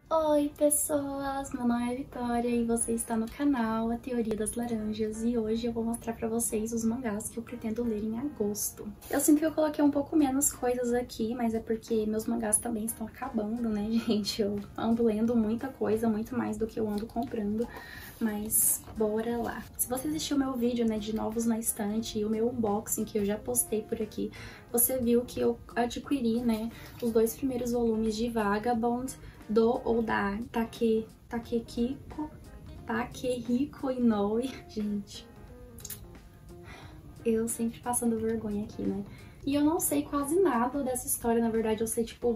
Oi pessoas, meu nome é Vitória e você está no canal A Teoria das Laranjas e hoje eu vou mostrar pra vocês os mangás que eu pretendo ler em agosto. Eu sinto que eu coloquei um pouco menos coisas aqui, mas é porque meus mangás também estão acabando, né, gente? Eu ando lendo muita coisa, muito mais do que eu ando comprando, mas bora lá. Se você assistiu meu vídeo, né, de novos na estante e o meu unboxing que eu já postei por aqui, você viu que eu adquiri, né, os dois primeiros volumes de Vagabond, do ou da Takehiko Inoue. Gente, eu sempre passando vergonha aqui, né? E eu não sei quase nada dessa história, na verdade eu sei tipo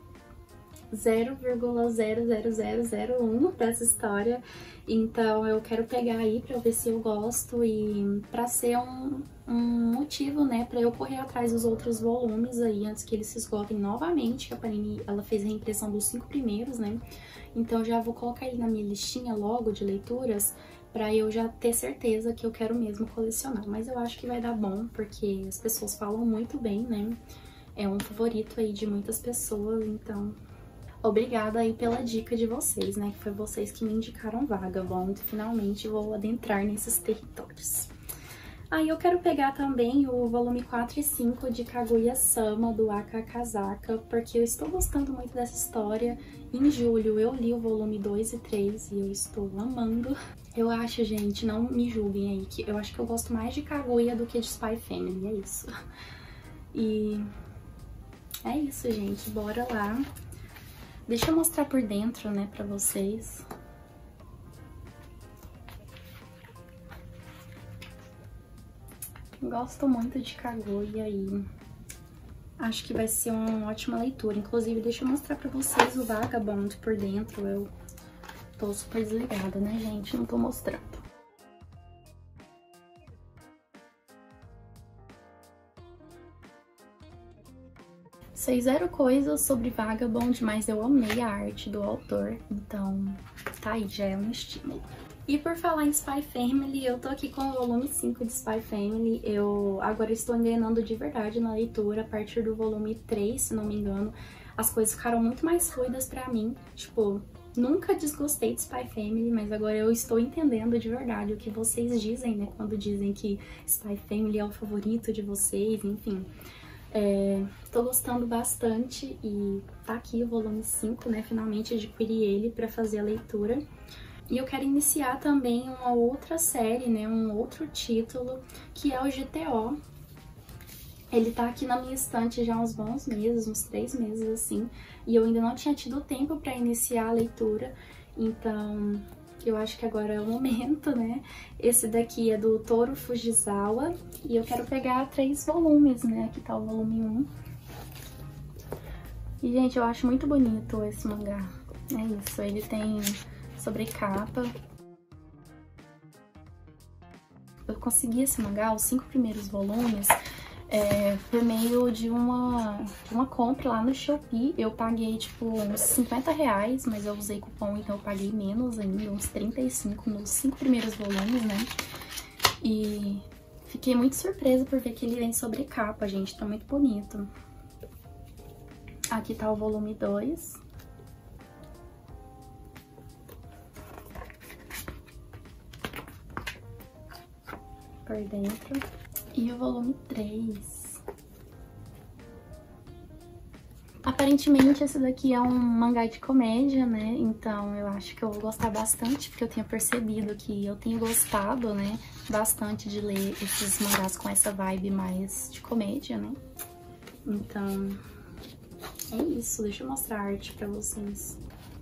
0,00001 dessa história, então eu quero pegar aí pra ver se eu gosto e pra ser um motivo, né, pra eu correr atrás dos outros volumes aí antes que eles se esgotem novamente, que a Panini, ela fez a reimpressão dos 5 primeiros, né, então já vou colocar ele na minha listinha logo de leituras pra eu já ter certeza que eu quero mesmo colecionar, mas eu acho que vai dar bom, porque as pessoas falam muito bem, né, é um favorito aí de muitas pessoas, então obrigada aí pela dica de vocês, né? Que foi vocês que me indicaram Vagabond. Finalmente vou adentrar nesses territórios. Aí eu quero pegar também o volume 4 e 5 de Kaguya-sama, do Akakazaka, porque eu estou gostando muito dessa história. Em julho eu li o volume 2 e 3 e eu estou amando. Eu acho, gente, não me julguem aí, que eu acho que eu gosto mais de Kaguya do que de Spy Family, é isso. E é isso, gente, bora lá. Deixa eu mostrar por dentro, né, pra vocês. Gosto muito de Kaguya e acho que vai ser uma ótima leitura. Inclusive, deixa eu mostrar pra vocês o Vagabond por dentro. Eu tô super desligada, né, gente? Não tô mostrando. Sei zero coisas sobre Vagabond, mas eu amei a arte do autor, então tá aí, já é um estímulo. E por falar em Spy Family, eu tô aqui com o volume 5 de Spy Family. Eu agora estou engrenando de verdade na leitura, a partir do volume 3, se não me engano. As coisas ficaram muito mais fluidas pra mim, tipo, nunca desgostei de Spy Family, mas agora eu estou entendendo de verdade o que vocês dizem, né, quando dizem que Spy Family é o favorito de vocês, enfim. Tô gostando bastante e tá aqui o volume 5, né? Finalmente adquiri ele pra fazer a leitura. E eu quero iniciar também uma outra série, né? Um outro título, que é o GTO. Ele tá aqui na minha estante já há uns bons meses, uns 3 meses assim, e eu ainda não tinha tido tempo pra iniciar a leitura, então eu acho que agora é o momento, né? Esse daqui é do Toru Fujisawa e eu quero pegar 3 volumes, né? Aqui tá o volume 1. E, gente, eu acho muito bonito esse mangá. É isso, ele tem sobrecapa. Eu consegui esse mangá, os 5 primeiros volumes, por meio de uma compra lá no Shopee. Eu paguei, tipo, uns 50 reais, mas eu usei cupom, então eu paguei menos ainda, uns 35 nos 5 primeiros volumes, né? E fiquei muito surpresa por ver que ele vem sobrecapa, gente, tá muito bonito. Aqui tá o volume 2. Por dentro. E o volume 3. Aparentemente esse daqui é um mangá de comédia, né? Então eu acho que eu vou gostar bastante, porque eu tenho percebido que eu tenho gostado, né, bastante de ler esses mangás com essa vibe mais de comédia, né? Então é isso, deixa eu mostrar a arte pra vocês.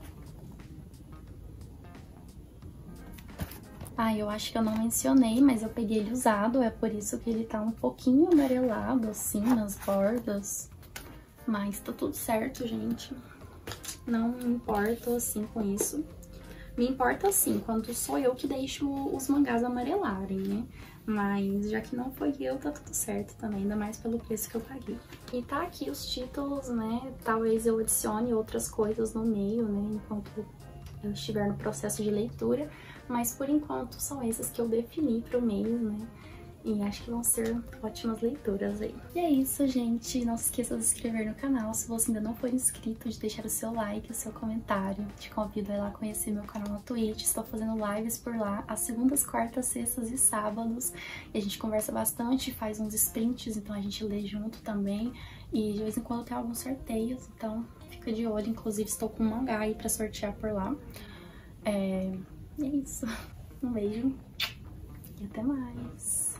Ah, eu acho que eu não mencionei, mas eu peguei ele usado, é por isso que ele tá um pouquinho amarelado, assim, nas bordas. Mas tá tudo certo, gente. Não me importo, assim, com isso. Me importa, assim, quando sou eu que deixo os mangás amarelarem, né? Mas já que não foi eu, tá tudo certo também, ainda mais pelo preço que eu paguei. E tá aqui os títulos, né? Talvez eu adicione outras coisas no meio, né? Enquanto eu estiver no processo de leitura. Mas por enquanto são esses que eu defini pro mês, né? E acho que vão ser ótimas leituras aí. E é isso, gente. Não se esqueça de se inscrever no canal. Se você ainda não for inscrito, de deixar o seu like, o seu comentário. Te convido a ir lá conhecer meu canal no Twitch. Estou fazendo lives por lá às segundas, quartas, sextas e sábados. E a gente conversa bastante, faz uns sprints, então a gente lê junto também. E de vez em quando tem alguns sorteios, então fica de olho. Inclusive estou com um mangá aí pra sortear por lá. E é isso. Um beijo e até mais.